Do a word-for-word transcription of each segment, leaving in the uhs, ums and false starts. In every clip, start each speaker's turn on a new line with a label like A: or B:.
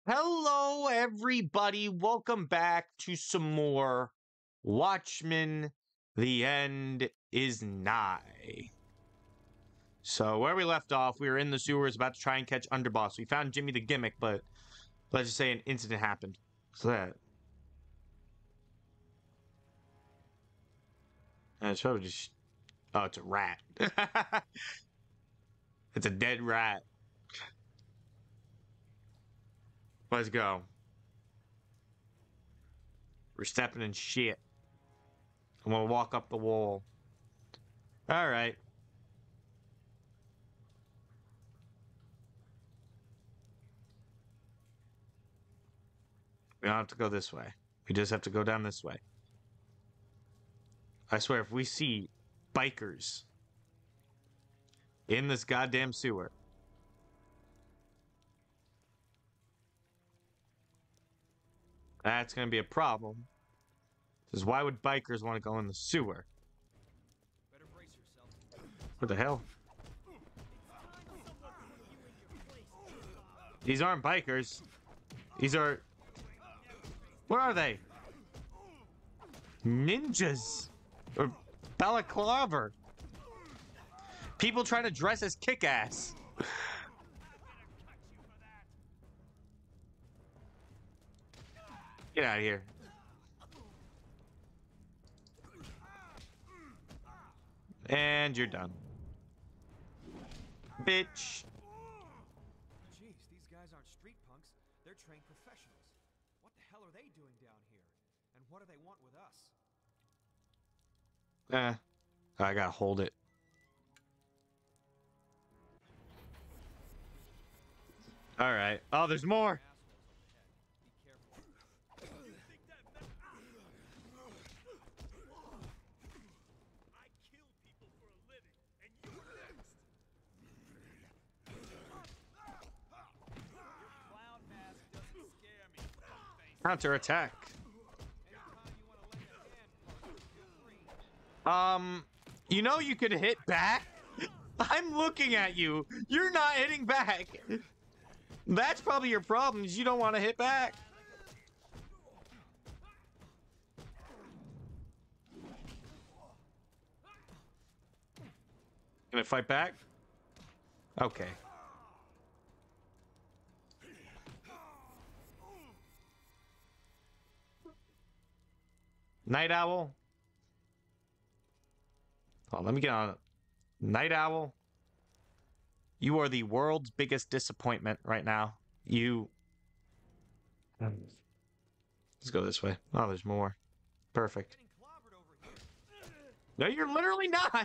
A: Hello, everybody. Welcome back to some more Watchmen. The end is nigh. So, where we left off, we were in the sewers about to try and catch Underboss. We found Jimmy the Gimmick, but let's just say an incident happened. What's that? Uh, It's probably just. Oh, it's a rat. It's a dead rat. Let's go. We're stepping in shit. I'm gonna walk up the wall. Alright. We don't have to go this way. We just have to go down this way. I swear, if we see bikers in this goddamn sewer, that's gonna be a problem. Because why would bikers want to go in the sewer? What the hell? These aren't bikers. These are... What are they? Ninjas. Or balaclava. People trying to dress as Kick-Ass. Get out of here. And you're done. Bitch.
B: Jeez, these guys aren't street punks. They're trained professionals. What the hell are they doing down here? And what do they want with us?
A: Eh. I gotta hold it. Alright. Oh, there's more! Counter attack. Um, you know you could hit back? I'm looking at you. You're not hitting back. That's probably your problem, is you don't want to hit back. Gonna fight back? Okay. Night Owl. Oh, let me get on. Night Owl. You are the world's biggest disappointment right now. You. Let's go this way. Oh, there's more. Perfect. No, you're literally not.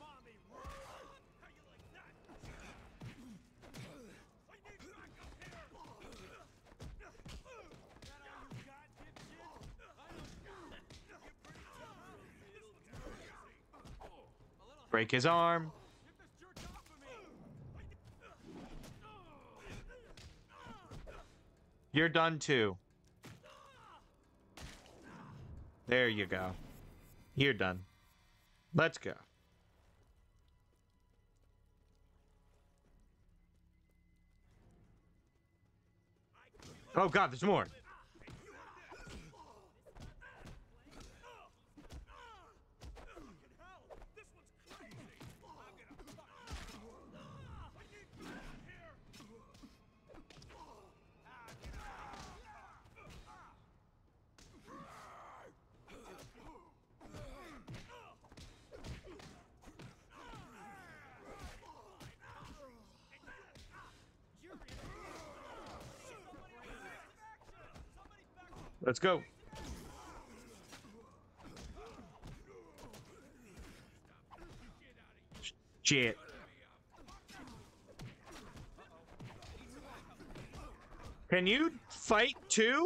A: Break his arm. You're done too. There you go. You're done. Let's go. Oh god, there's more. Let's go. Shit. Can you fight too?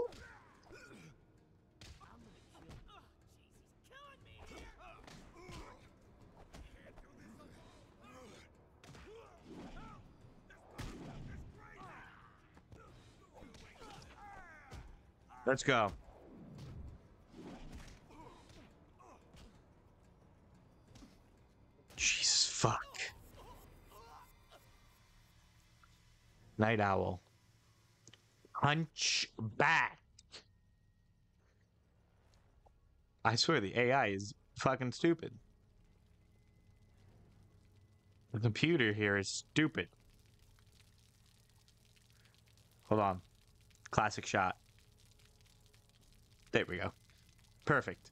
A: Let's go. Jesus fuck. Night Owl. Punch back. I swear the A I is fucking stupid. The computer here is stupid. Hold on. Classic shot. There we go. Perfect.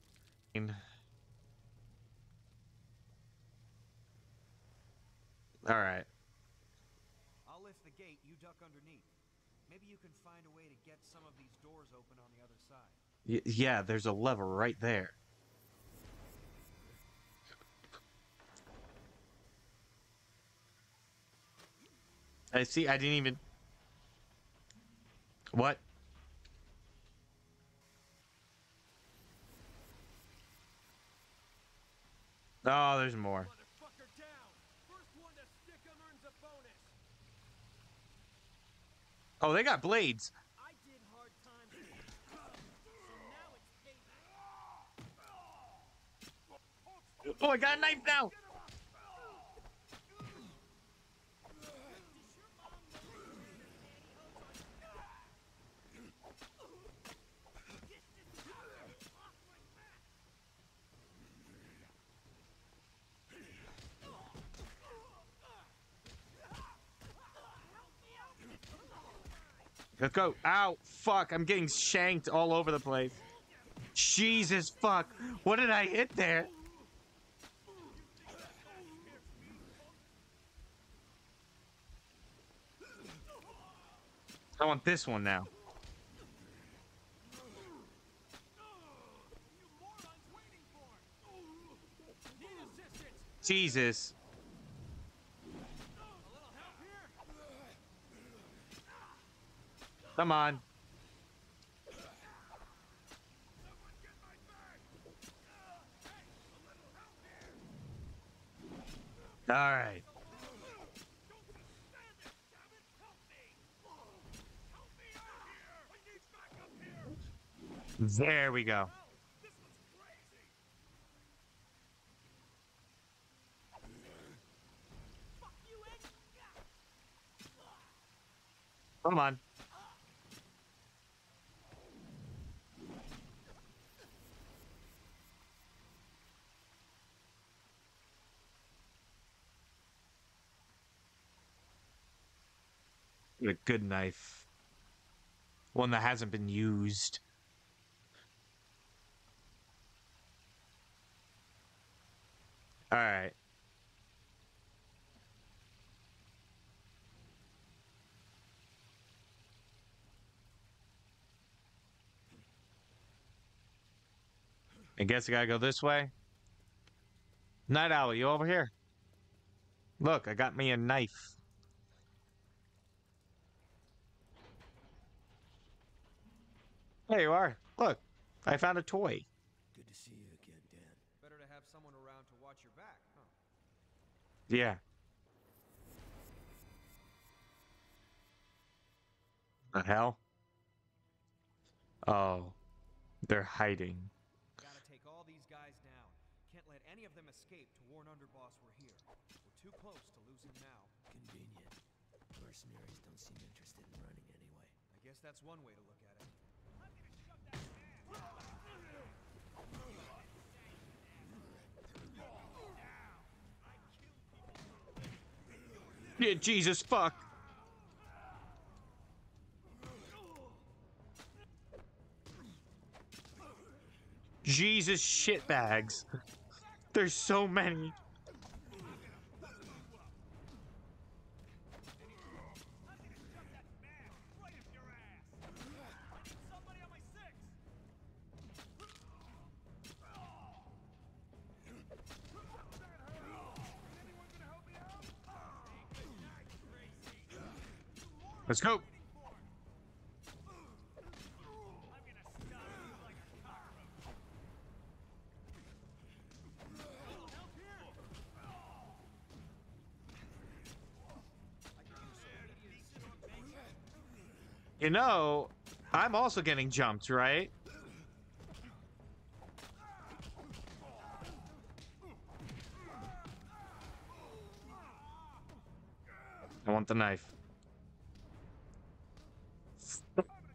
A: All right.
B: I'll lift the gate, you duck underneath. Maybe you can find a way to get some of these doors open on the other side.
A: Y yeah, there's a lever right there. I see, I didn't even... What? Oh, there's more.
B: Motherfucker down! First one to stick him earns a bonus!
A: Oh, they got blades.
B: I did hard time for you. So now it's payback.
A: Oh, I got a knife now. Let's go. Ow, fuck, I'm getting shanked all over the place. Jesus fuck. What did I hit there? I want this one now. Jesus. Come on. All right. There we go. Come on. A good knife. One that hasn't been used. All right. I guess I gotta go this way. Night Owl, you over here? Look, I got me a knife. There you are. Look, I found a toy.
C: Good to see you again, Dan.
B: Better to have someone around to watch your back, huh?
A: Yeah. The hell? Oh, they're hiding.
B: Gotta take all these guys down. Can't let any of them escape to warn Underboss we're here. We're too close to lose him now.
C: Convenient. Mercenaries don't seem interested in running anyway.
B: I guess that's one way to look at it.
A: Yeah, Jesus fuck. Jesus shitbags. There's so many. Let's go. You know, I'm also getting jumped, right? I want the knife.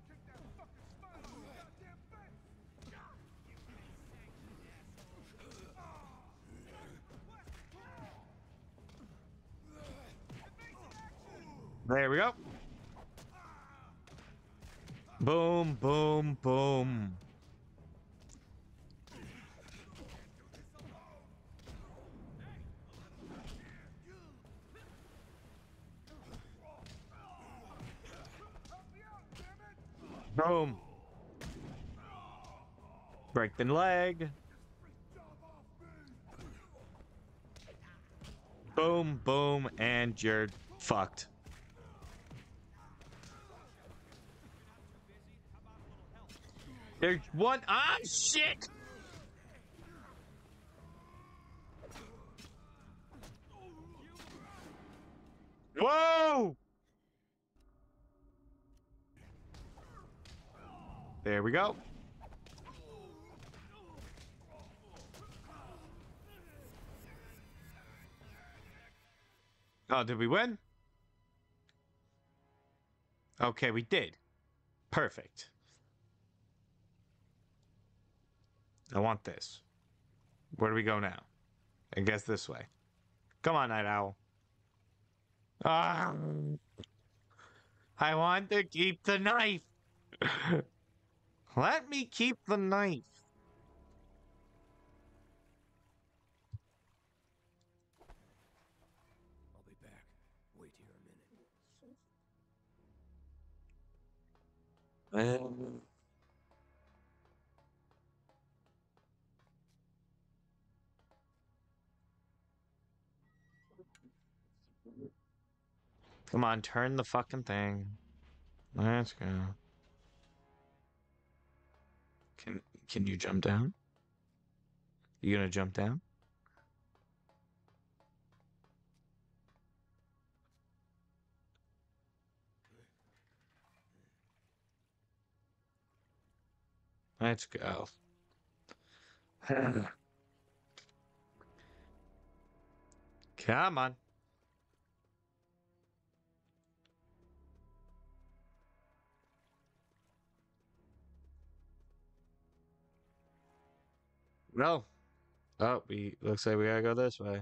A: There we go. Boom, boom, boom. Boom. Break the leg. Boom, boom, and you're fucked. There's one. Ah, shit! Whoa! There we go. Oh, did we win? Okay, we did. Perfect. I want this. Where do we go now? I guess this way. Come on, Night Owl. Ah, I want to keep the knife. Let me keep the knife.
C: I'll be back. Wait here a minute.
A: Um, Come on, turn the fucking thing. Let's go. Can can you jump down? You gonna jump down? Let's go. Come on. No. Oh, we looks like we gotta go this way.
B: Damn.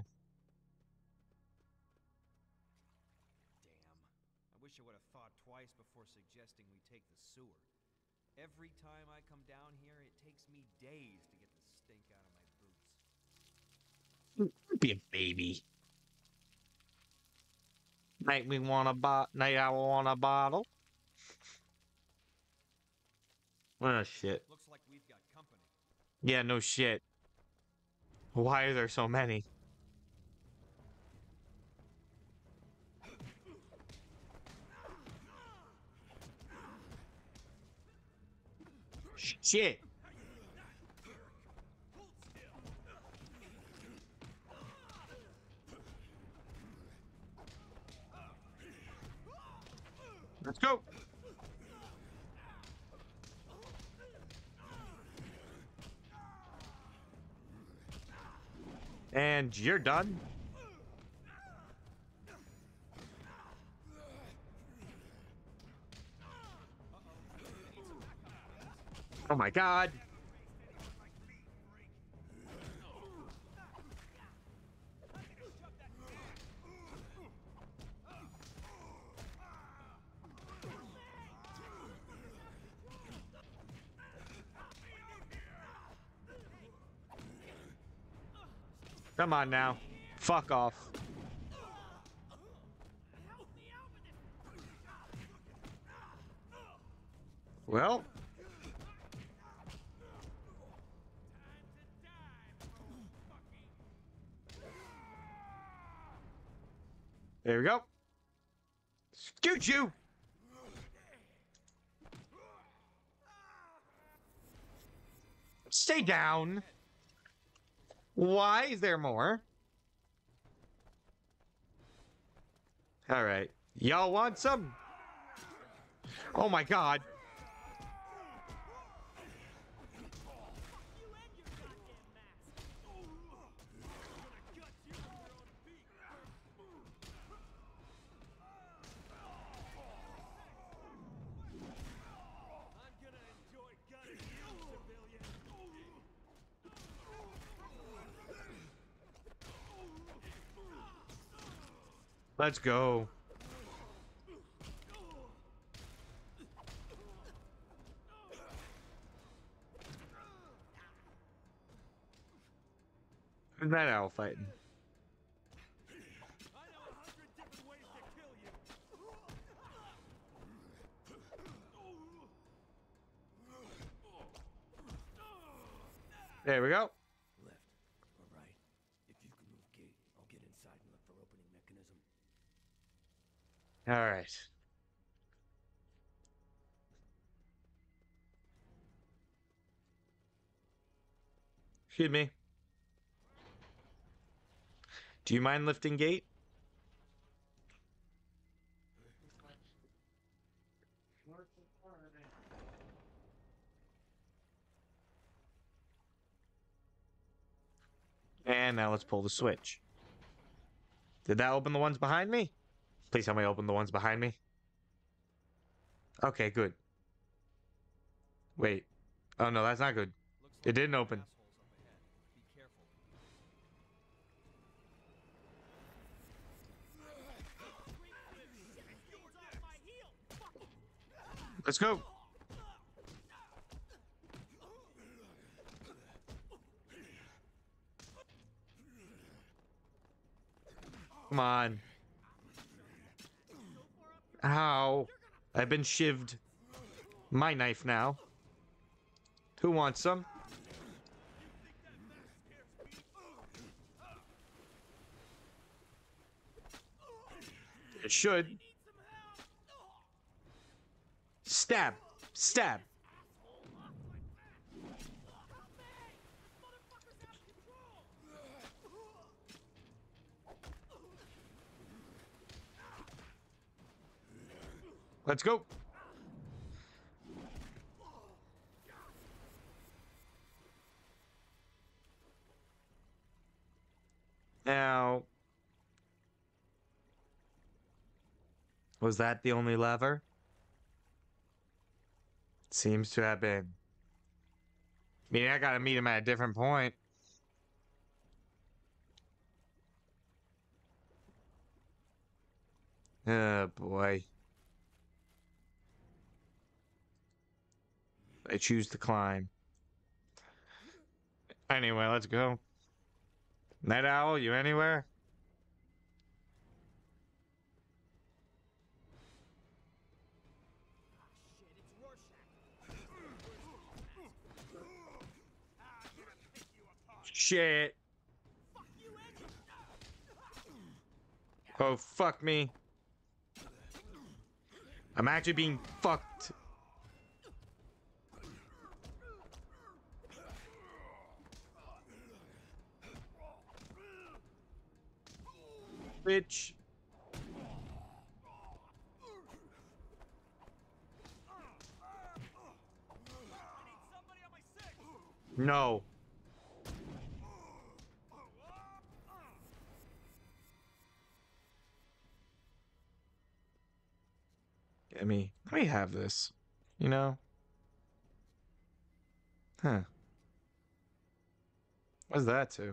B: I wish I would have thought twice before suggesting we take the sewer. Every time I come down here, it takes me days to get the stink out of my boots.
A: Be a baby. Make me want a bot. Night Owl want a bottle. Oh shit.
B: Looks like we've got company.
A: Yeah, no shit. Why are there so many? Shit. Let's go. And you're done. Oh my god. Come on now. Fuck off. Well. There we go. Scoot you. Stay down. Why is there more? All right. Y'all want some? Oh my god. Let's go. Night Owl fighting.
B: I know a hundred different ways to kill you.
A: There we go.
C: Left or right? If you can move gate, I'll get inside and look for opening mechanism.
A: All right. Excuse me. Do you mind lifting gate? And now let's pull the switch. Did that open the ones behind me? Please tell me open the ones behind me. Okay, good. Wait. Oh no, that's not good.
B: Looks
A: It didn't open.
B: assholes up ahead. Be careful.
A: Let's go. Come on. Ow. I've been shivved. My knife now. Who wants some? It should. Stab. Stab. Let's go. Now, was that the only lever? Seems to have been. I mean, I gotta meet him at a different point. Oh boy. I choose to climb. Anyway, let's go. Night Owl, you anywhere? Shit. Oh, fuck me. I'm actually being fucked. Bitch. No. Let me, let me have this, you know? Huh. What's that to?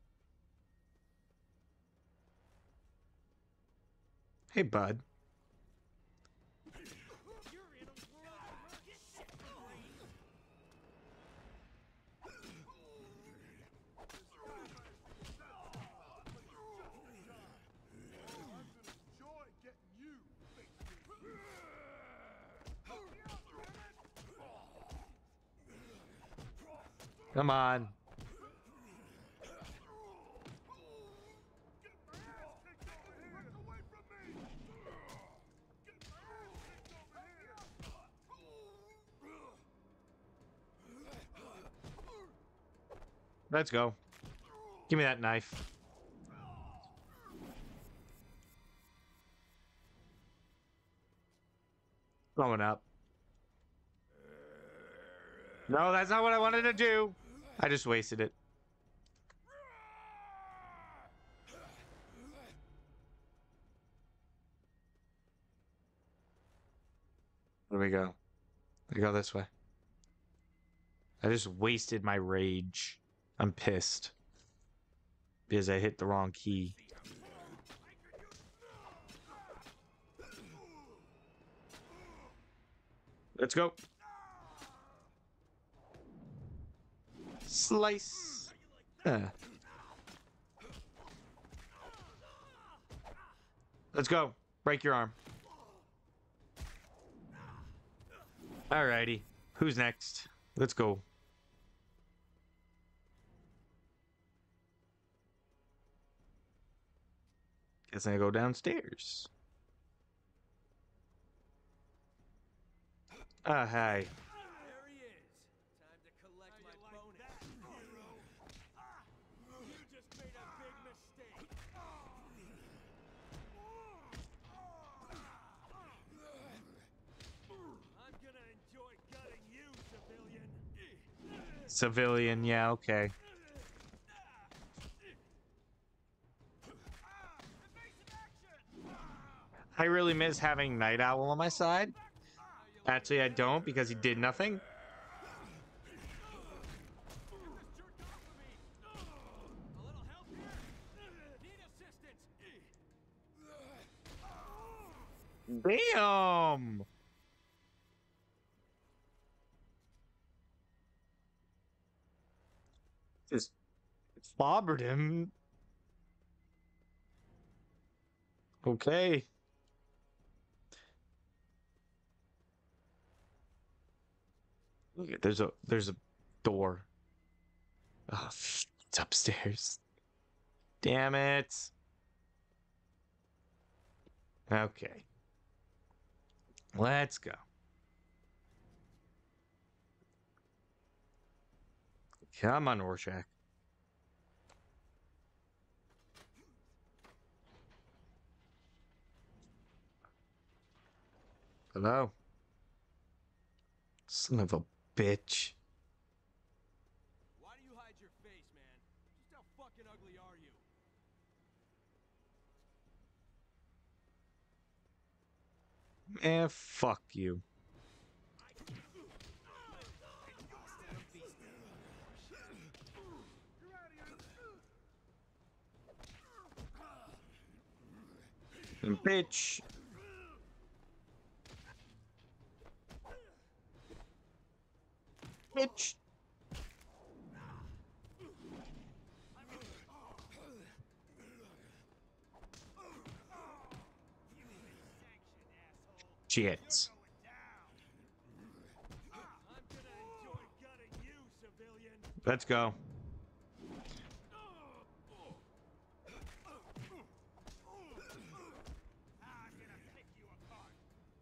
A: Hey, bud. Come on. Let's go. Give me that knife. Going up. No, that's not what I wanted to do. I just wasted it. Where do we go? We go this way. I just wasted my rage. I'm pissed. Because I hit the wrong key. Let's go. Slice. Huh. Let's go. Break your arm. Alrighty. Who's next? Let's go. Guess I go downstairs. Ah, hi.
B: There he is. Time to collect my bonus. You just made a big mistake. I'm gonna enjoy gutting you, civilian.
A: Civilian, yeah, okay. I really miss having Night Owl on my side. Actually, I don't because he did nothing. Damn! Just clobbered him. Okay. Look at there's a there's a door. Oh, it's upstairs. Damn it. Okay. Let's go. Come on, Rorschach. Hello? Son of a bitch.
B: Why do you hide your face, man? Just how fucking ugly are you?
A: Eh, fuck you. Bitch. Bitch. Shit.
B: I'm gonna enjoy gutting you, civilian.
A: Let's go.
B: I'm gonna pick you apart.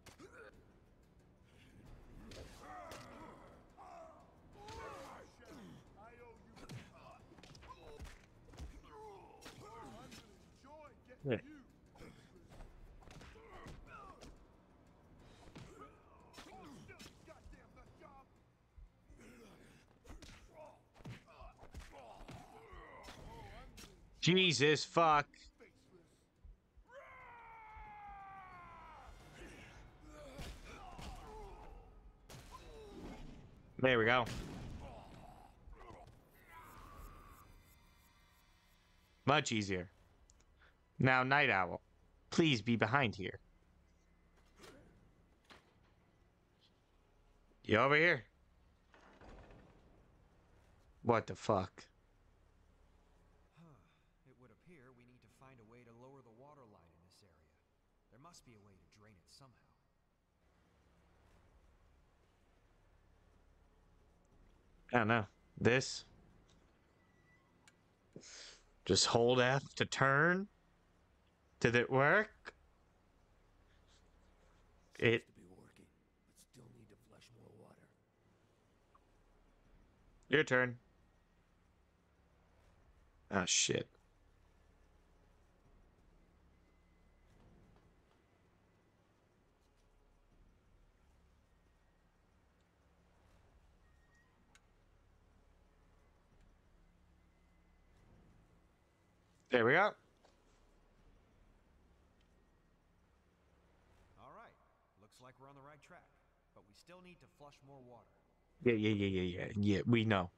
A: Yeah. Jesus fuck. There we go. Much easier. Now, Night Owl, please be behind here. You over here? What the fuck?
B: It would appear we need to find a way to lower the water line in this area. There must be a way to drain it somehow.
A: I don't know. This? Just hold F to turn? Did it work? It.
C: To be working, but still need to flush more water.
A: Your turn. Oh, shit. There we go.
B: All right. Looks like we're on the right track, but we still need to flush more water.
A: Yeah, yeah, yeah, yeah, yeah. Yeah, we know.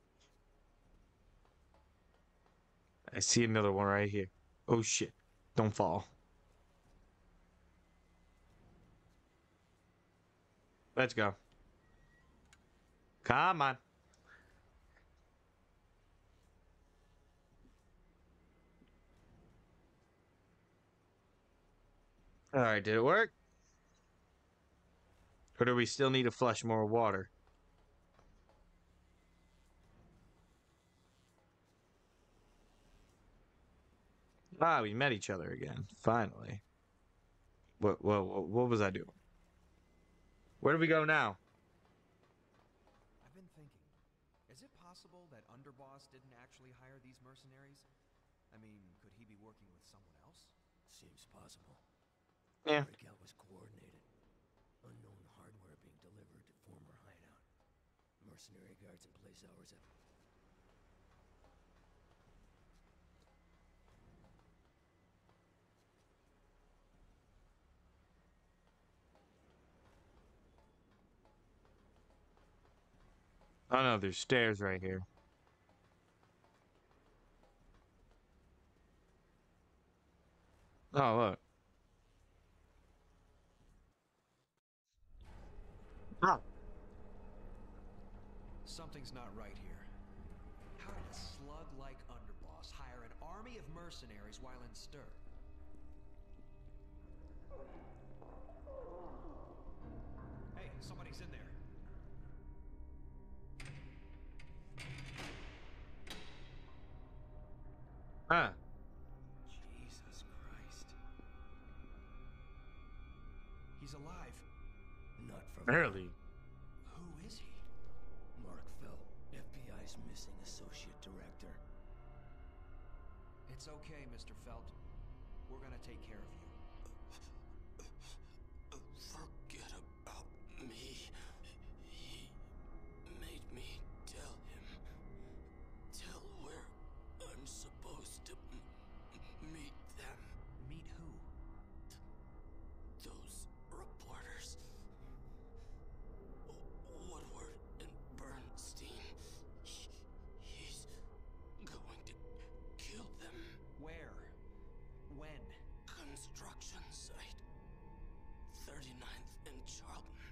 A: I see another one right here. Oh, shit. Don't fall. Let's go. Come on. Alright, did it work? Or do we still need to flush more water? Ah, we met each other again. Finally. What, what, what was I doing? Where do we go now?
B: I've been thinking, is it possible that Underboss didn't actually hire these mercenaries? I mean, could he be working with someone else?
C: Seems possible.
A: Yeah.
C: Breakout was coordinated. Unknown hardware being delivered to former hideout. Mercenary guards in place hours at...
A: Oh no, there's stairs right here. Oh, look. Oh.
B: Something's not right here. How did a slug like Underboss hire an army of mercenaries while in stir? Hey, somebody's in there.
A: Huh.
B: Jesus Christ. He's alive.
C: Not from...
A: Barely.
B: Who is he?
C: Mark Felt, F B I's missing associate director.
B: It's okay, Mister Felt. We're gonna take care of you.
C: Forget about me. He made me tell him. Tell where I'm supposed to m meet them.
B: Meet who?
C: Those reporters. Woodward and Bernstein. He, he's going to kill them.
B: Where? When?
C: Construction site. thirty-ninth and Charlton.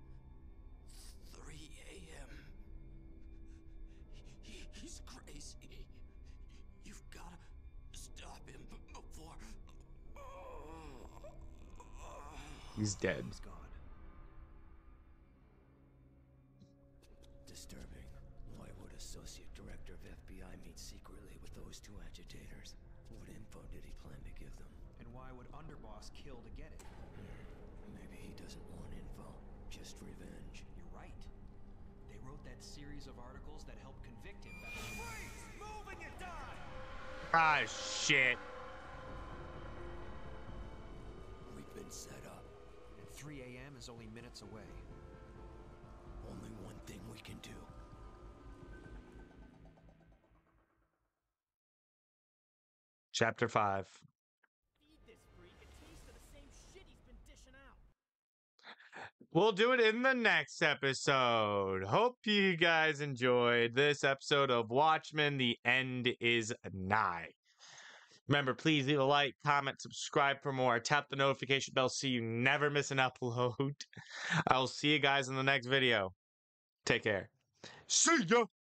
C: three A M He, he's crazy. You've gotta stop him before...
A: He's dead.
B: He's gone.
C: Disturbing. Why would Associate Director of F B I meet secretly with those two agitators? What info did he plan to give them?
B: And why would Underboss kill to get it?
C: Maybe he doesn't want info, just revenge.
B: You're right. They wrote that series of articles that helped convict him back. Freeze! Move and you die!
A: Ah, shit.
C: We've been set up.
B: And three A M is only minutes away.
C: Only one thing we can do.
A: Chapter five.
D: Feed this freak a taste of the same shit he's been dishing out.
A: We'll do it in the next episode. Hope you guys enjoyed this episode of Watchmen. The end is nigh. Remember, please leave a like, comment, subscribe for more. Tap the notification bell so you never miss an upload. I'll see you guys in the next video. Take care. See ya!